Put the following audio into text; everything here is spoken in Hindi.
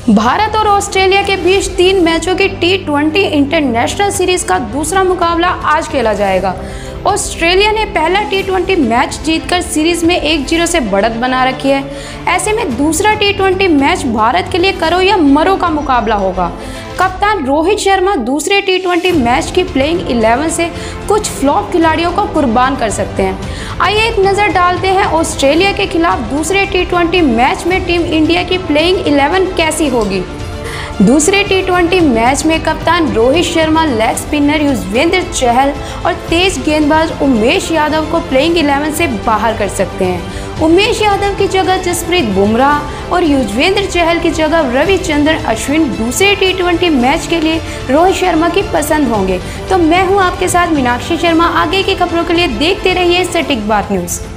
भारत और ऑस्ट्रेलिया के बीच 3 मैचों की T20 इंटरनेशनल सीरीज का दूसरा मुकाबला आज खेला जाएगा। ऑस्ट्रेलिया ने पहला T20 मैच जीतकर सीरीज में 1-0 से बढ़त बना रखी है। ऐसे में दूसरा T20 मैच भारत के लिए करो या मरो का मुकाबला होगा। कप्तान रोहित शर्मा दूसरे T20 मैच की प्लेइंग 11 से कुछ फ्लॉप खिलाड़ियों को कुर्बान कर सकते हैं। आइए एक नज़र डालते हैं ऑस्ट्रेलिया के खिलाफ दूसरे T20 मैच में टीम इंडिया की प्लेइंग 11 कैसी होगी। दूसरे T20 मैच में कप्तान रोहित शर्मा, लेग स्पिनर युजवेंद्र चहल और तेज गेंदबाज उमेश यादव को प्लेइंग 11 से बाहर कर सकते हैं। उमेश यादव की जगह जसप्रीत बुमराह और युजवेंद्र चहल की जगह रविचंद्रन अश्विन दूसरे T20 मैच के लिए रोहित शर्मा की पसंद होंगे। तो मैं हूं आपके साथ मीनाक्षी शर्मा। आगे की खबरों के लिए देखते रहिए सटीक बात न्यूज़।